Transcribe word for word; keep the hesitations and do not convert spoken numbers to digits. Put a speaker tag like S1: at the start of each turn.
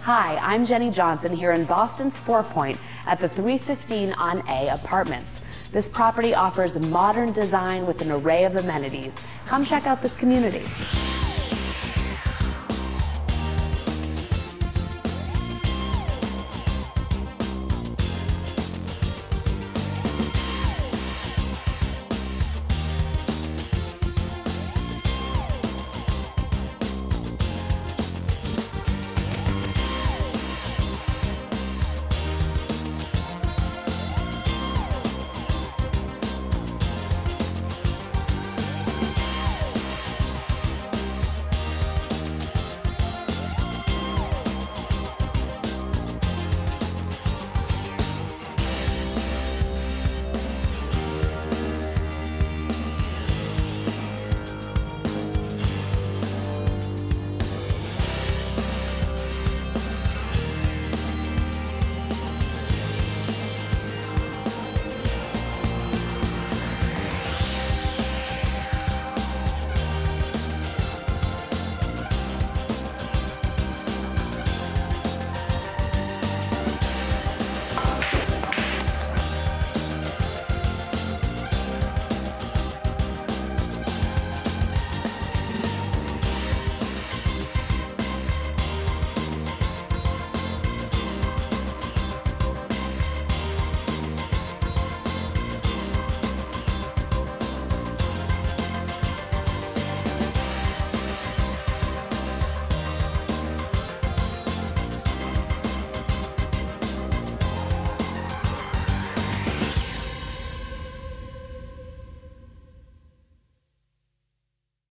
S1: Hi, I'm Jenny Johnson here in Boston's Four Point at the three fifteen on A Apartments. This property offers a modern design with an array of amenities. Come check out this community.